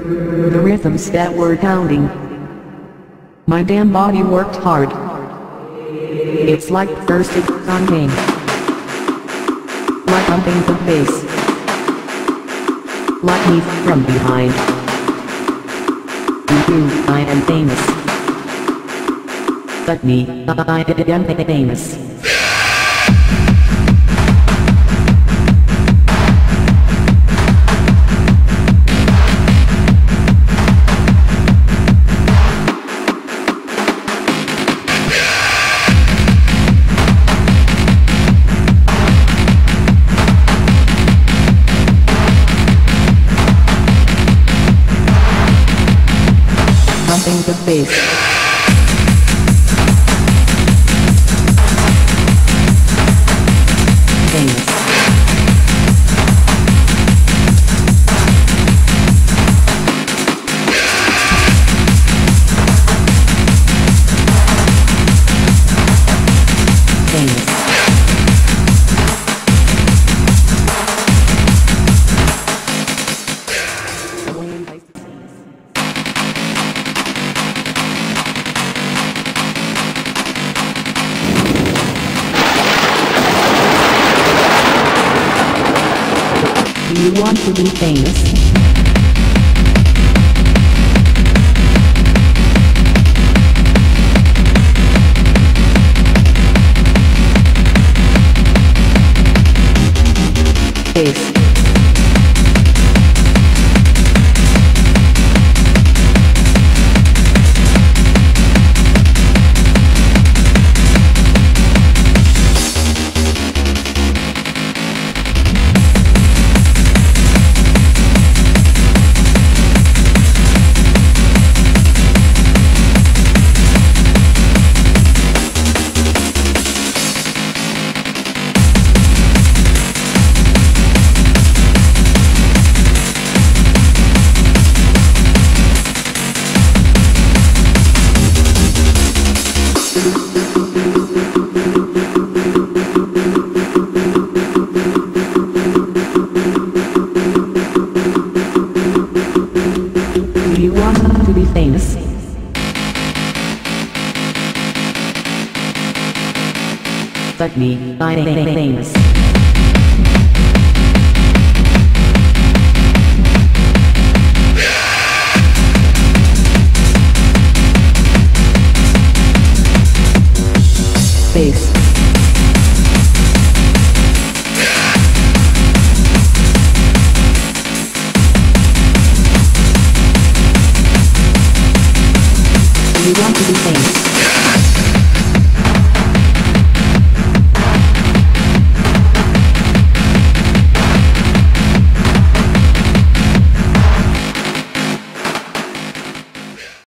The rhythms that were pounding. My damn body worked hard. It's like bursting on pain. Like pumping the bass. Like me from behind. I am famous. But me, I am famous. Pumping the bass. Famous. Famous. Do you want to be famous? Bass. Do you want to be famous? But me, I am famous. Bass. You want to be famous.